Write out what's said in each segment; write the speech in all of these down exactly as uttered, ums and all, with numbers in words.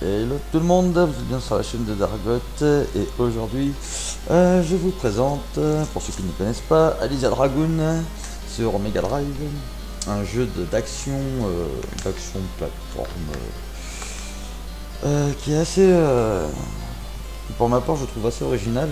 Hello tout le monde, vous êtes bien sur la chaîne de Dargot et aujourd'hui euh, je vous présente, pour ceux qui ne connaissent pas, Alysia Dragoon sur Mega Drive, un jeu d'action, euh, d'action plateforme euh, qui est assez, euh, pour ma part je trouve assez original.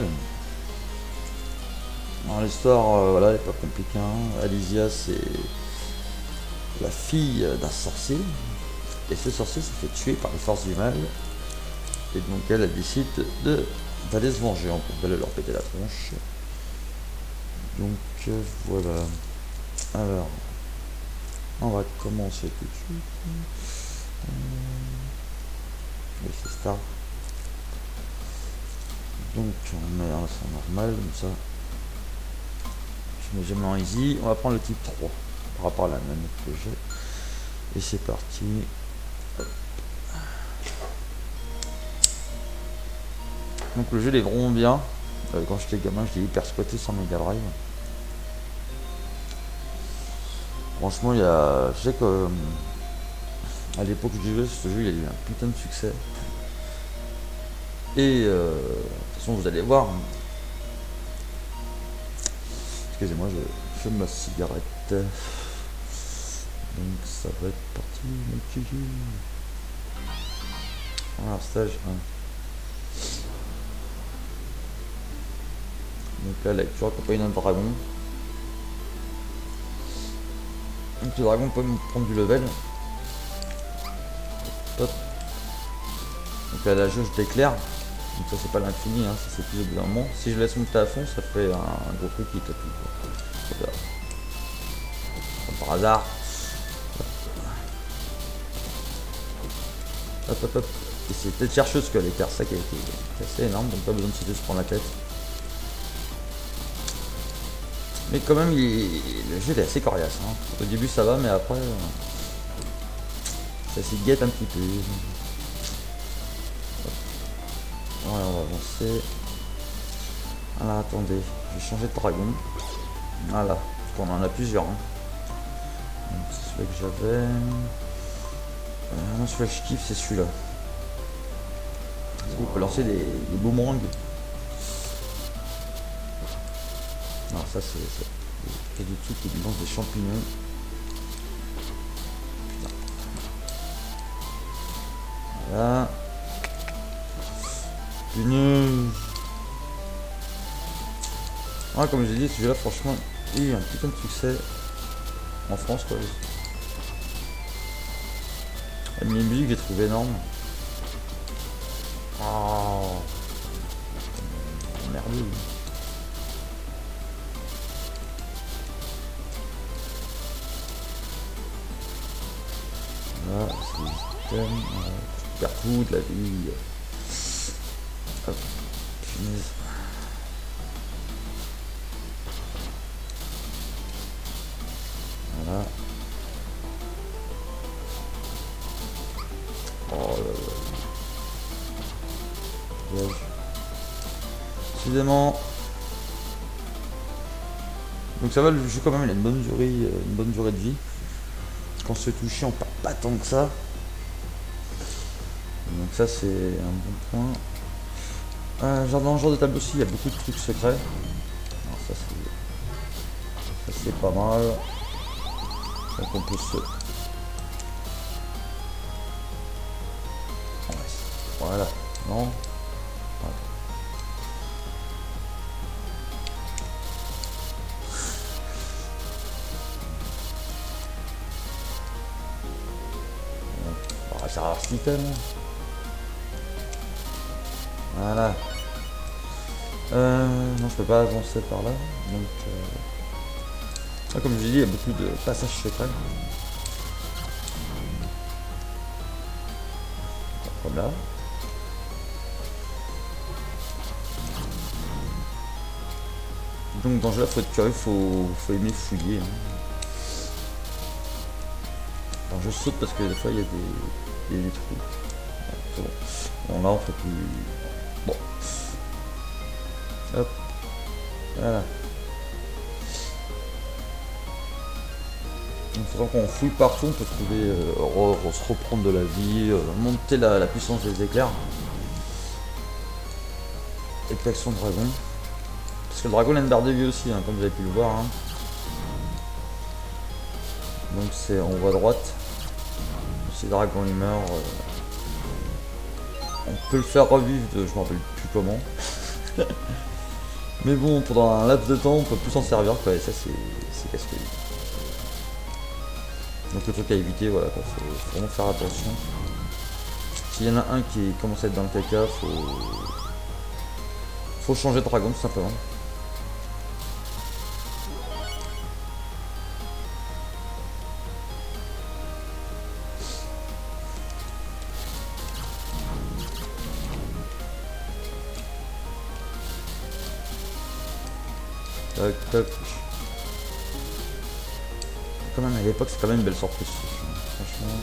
L'histoire, euh, voilà, elle est pas compliquée, hein. Alysia c'est la fille d'un sorcier. Et ce sorcier s'est fait tuer par les forces du mal. Et donc elle, elle décide de d'aller se venger, en fait, d'aller leur péter la tronche. Donc euh, voilà. Alors, on va commencer tout de suite. Euh, oui, c'est start. Donc on met un c'est normal, comme ça. Je mets jamais en easy. On va prendre le type trois par rapport à la manette que j'ai. Et c'est parti. Donc le jeu il est vraiment bien. Euh, quand j'étais gamin, je l'ai hyper squatté sur Mega Drive. Franchement, il y a. Je sais que euh, à l'époque où je jouais, ce jeu il a eu un putain de succès. Et euh, de toute façon, vous allez voir. Excusez-moi, je fume ma cigarette. Donc ça va être parti, mon petit jeu. Ah, stage un. Donc là, la lecture accompagne d'un dragon. Donc le dragon peut me prendre du level. Hop. Donc là, la jauge d'éclair. Donc ça c'est pas l'infini, hein, ça c'est plus au bout d'un moment. Si je laisse monter à fond, ça fait un, un gros truc qui tape tout. Voilà. Comme par hasard. Hop hop hop. Et c'est peut-être chercheuse que l'écart, ça qui a été assez énorme, donc pas besoin de se prendre la tête. Mais quand même, il, le jeu est assez coriace. Hein. Au début ça va, mais après, euh, ça s'y guette un petit peu. Voilà, on va avancer. Alors attendez, je vais changer de dragon. Voilà, parce qu'on en a plusieurs. Hein. C'est celui que j'avais. Euh, non, celui que je kiffe, c'est celui-là. On peut lancer des, des boomerangs. Non, ça c'est des trucs qui lancent des champignons. Voilà. Une... Ouais, comme j'ai dit, ce jeu-là, franchement, il y a eu un putain de succès en France, quoi. La musique, j'ai trouvé énorme. Oh, merde. Là, c'est le système. Voilà. Tu perds tout de la vie. Hop, punaise. Voilà. Oh là là. Décidément. Donc ça va, le jeu quand même, il a une bonne durée, une bonne durée de vie. Quand on se fait toucher, on perd pas tant que ça. Donc ça c'est un bon point. Euh, genre dans le genre de tableau aussi, il y a beaucoup de trucs secrets. Alors ça c'est ça c'est pas mal. Donc on peut se. Voilà. Non. Voilà. On va faire un système. Voilà. Euh, non, je peux pas avancer par là. Donc, euh... ah, comme je dis, il y a beaucoup de passages secrets. Comme là. Donc dans ce jeu-là, faut être curieux, faut, faut aimer fouiller. Hein. Alors je saute parce que des fois il y a des, il y a des trous. Ouais, c'est bon. Bon là on fait plus. Bon. Hop. Voilà. Donc c'est vrai qu'on fouille partout, on peut trouver, euh, re, re, se reprendre de la vie, euh, monter la, la puissance des éclairs. Extraction de dragon. Parce que le dragon a une barre de vie aussi, hein, comme vous avez pu le voir. Hein. Donc c'est on voit à droite. Si le dragon il meurt, euh, on peut le faire revivre, de, je me rappelle plus comment. Mais bon, pendant un laps de temps, on peut plus s'en servir, quoi, et ça c'est casse-couille. Donc le truc à éviter, voilà, quoi, faut, faut vraiment faire attention. S'il y en a un qui commence à être dans le caca, faut, faut changer de dragon tout simplement. Tac, tac. Quand même à l'époque c'est quand même une belle surprise, franchement.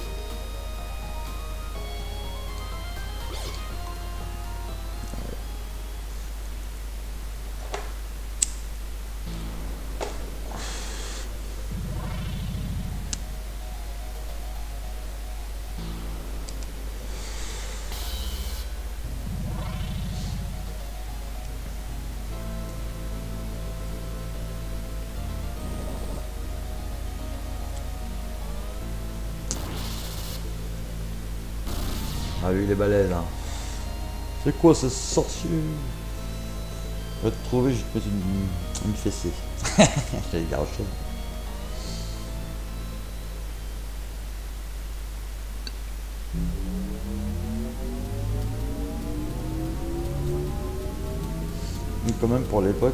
Ah oui, il est balèze, hein. C'est quoi ce sorcier? Je vais te trouver, je te mets une, une fessée. J'allais dire autre chose. Mais quand même pour l'époque,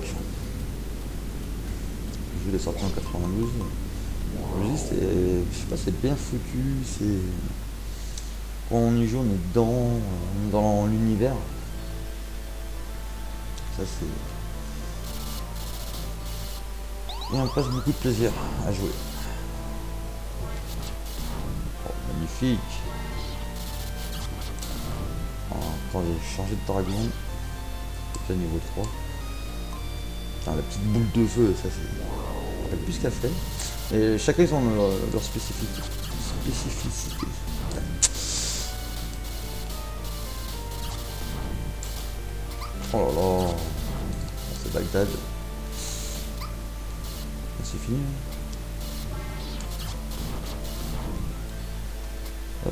je l'ai sorti en quatre-vingt-douze. Je dis, je sais pas, c'est bien foutu, c'est... Quand on y joue, on est dans, dans l'univers. Ça c'est... Et on passe beaucoup de plaisir à jouer. Oh, magnifique. Oh, attendez, changer de dragon. C'est à niveau trois. Putain, la petite boule de feu, ça c'est... plus ce qu'elle fait. Et chacun ils ont leur, leur spécificité. spécificité. Oh là là, c'est Bagdad. C'est fini. Hop.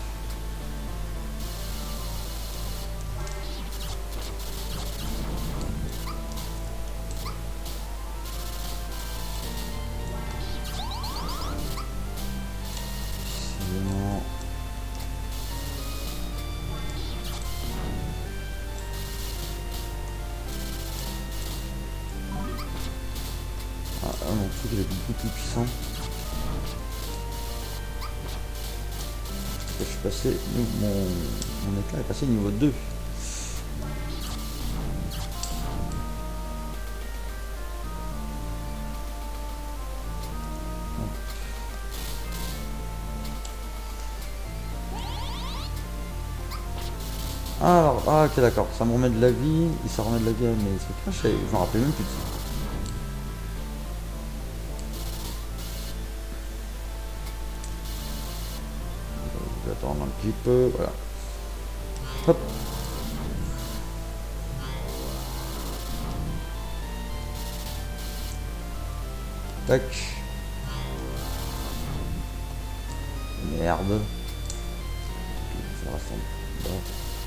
Sinon... Ah non, le truc il est beaucoup plus puissant. Je suis passé, mon, mon éclat est passé niveau deux. Alors, ah ok d'accord, ça me remet de la vie, et ça remet de la vie à mes trucs. Je m'en rappelais même plus de ça. Attendre un petit peu, voilà. Hop. Tac. Merde. Ça rassemble. Bon.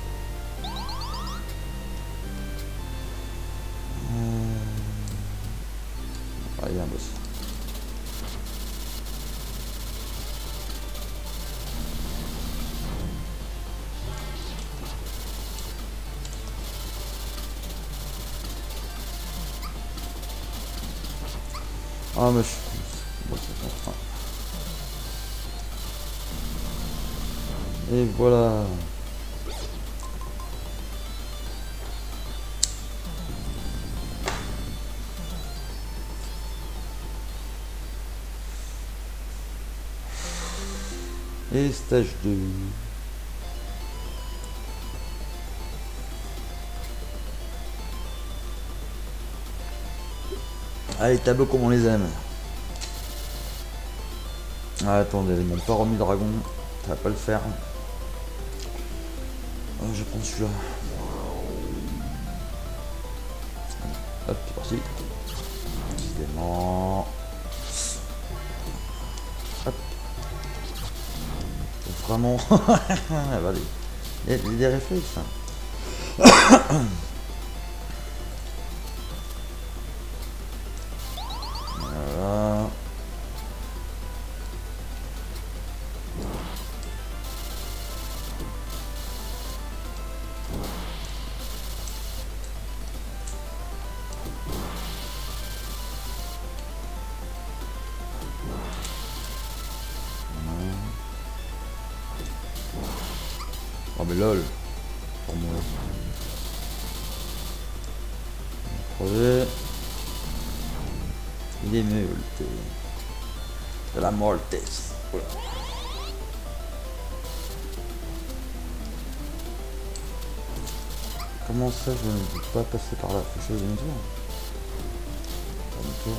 Ah, il y a un boss. Ah mais je... Bon, c'est bon. Et voilà. Et stage deux. Allez, tableaux comme on les aime. Ah, attendez, ils m'ont pas remis le dragon. Ça va pas le faire. Oh, je prends celui-là. Hop, c'est parti. Décidément. Hop. Vraiment. Allez. Il y a des réflexes. Hein. Voilà. Oh mais lol. Pour moi. Crever. Il est multé. De la mortes. Voilà. Comment ça je ne peux pas passer par là? Faut que je fasse demi-tour. Demi-tour.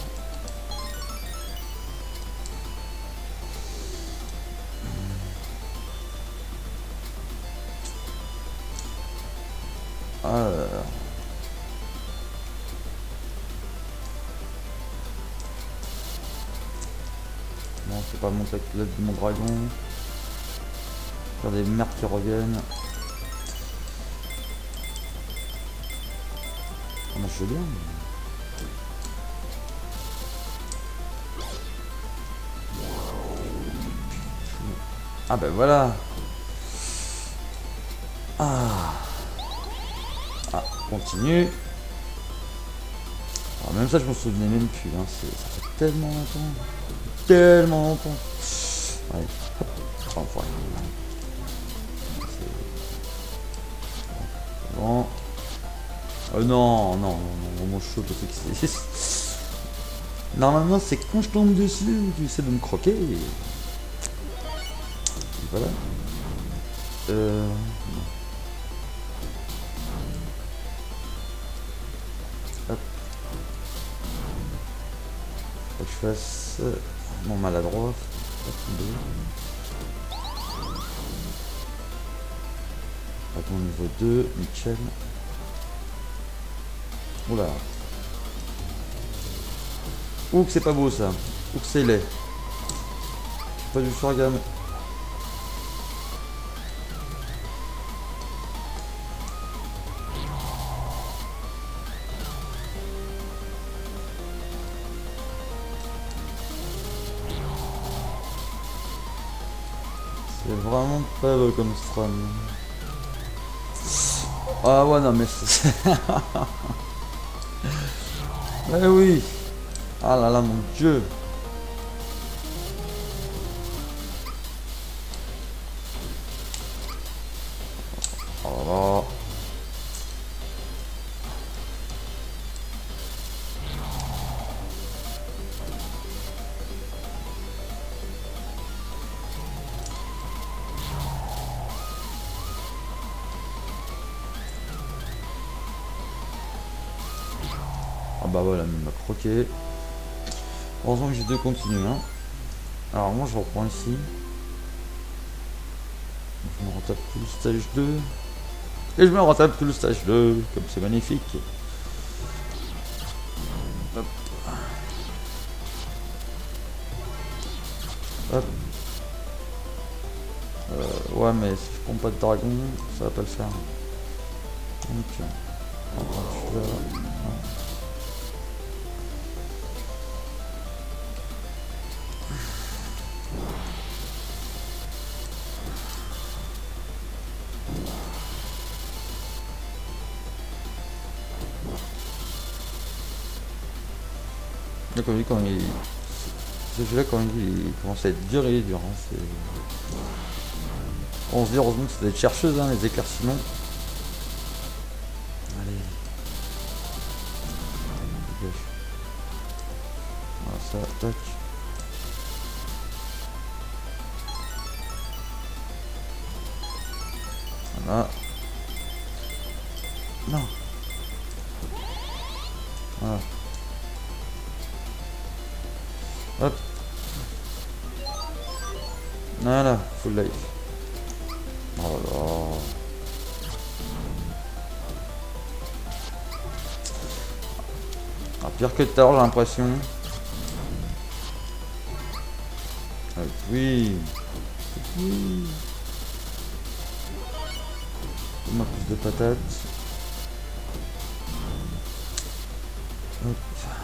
Ah là là. Non, c'est pas monter avec l'aide de mon dragon. Faire des merdes qui reviennent. Ah, moi je veux bien. Mais... Ah ben voilà. Ah. Ah, continue. Alors même ça je m'en souvenais même plus. Hein. Ça fait tellement longtemps. Tellement longtemps. Ouais. Hop. Enfin, bon. Oh non, non, non, non, mon chaud, je sais que c'est... Normalement, c'est quand je tombe dessus, tu essaies de me croquer. Et... Et voilà. Euh... Non. Hop. Faut que je fasse... Mon maladroit. Dragon niveau deux, nickel. Oula. Ouh que c'est pas beau ça. Ouh que c'est laid. Pas du faire gamme. C'est vraiment pas beau comme strum. Ah ouais non mais c'est... Eh oui. Ah là là mon dieu. Oh là là. Ah bah voilà, il m'a croqué. Heureusement que j'ai deux continues. Hein. Alors moi je reprends ici. Je me retape tout le stage deux. Et je me retape tout le stage deux. Comme c'est magnifique. Hop. Hop. Euh, ouais mais si je prends pas de dragon, ça va pas le faire. Donc, on va faire... Là, comme dit, quand il... Ce jeu-là, quand il... il commence à être dur, il est dur. Hein. On se dit heureusement que c'est des chercheuses, hein, les éclaircissements. Allez. Voilà, ça, tac. Voilà. Non. Voilà. Hop. Voilà, full life. Oh là là. Ah, pire que tout à l'heure, j'ai l'impression. Ah, oui. Oui. Ma pousse de patates. Hop.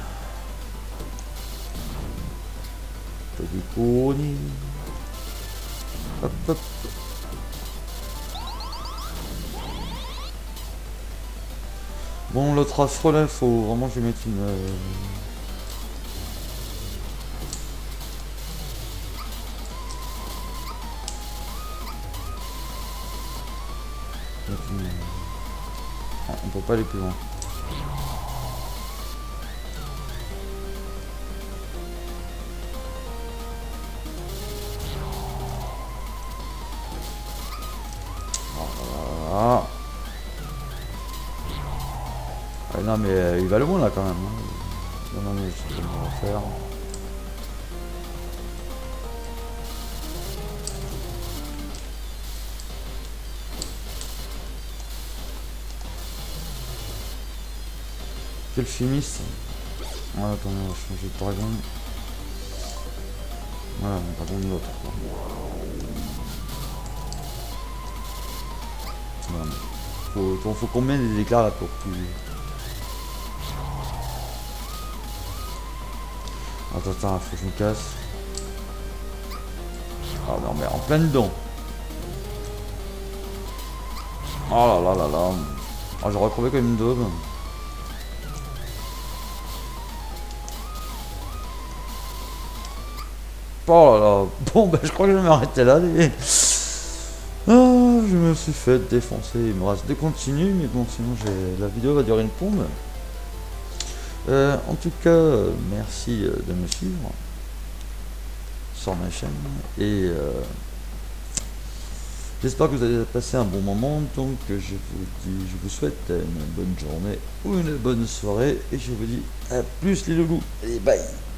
T'as des couronnes. Hop hop. Bon, l'autre afro là, faut vraiment que je mette une. Euh... une... Ah, on peut pas aller plus loin. Voilà. Ah, non mais euh, il va le bon là quand même. Hein. Non, non mais je sais pas comment on va faire. Quel chimiste. Ah, attendez, on va changer de dragon. Voilà, mon dragon de l'autre. Voilà. Faut, faut, faut combien des éclairs là pour que tu... Attends, attends, faut que je me casse. Ah non mais en plein dedans. Oh là là là là. Ah, j'ai retrouvé comme une daube. Oh là là. Bon bah je crois que je vais m'arrêter là. Les... Ah, je me suis fait défoncer. Il me reste deux continues, mais bon sinon j'ai la vidéo va durer une pompe. Euh, en tout cas, merci de me suivre sur ma chaîne et euh, j'espère que vous allez passer un bon moment. Donc je vous dis, je vous souhaite une bonne journée ou une bonne soirée et je vous dis à plus les loulous. Allez, bye.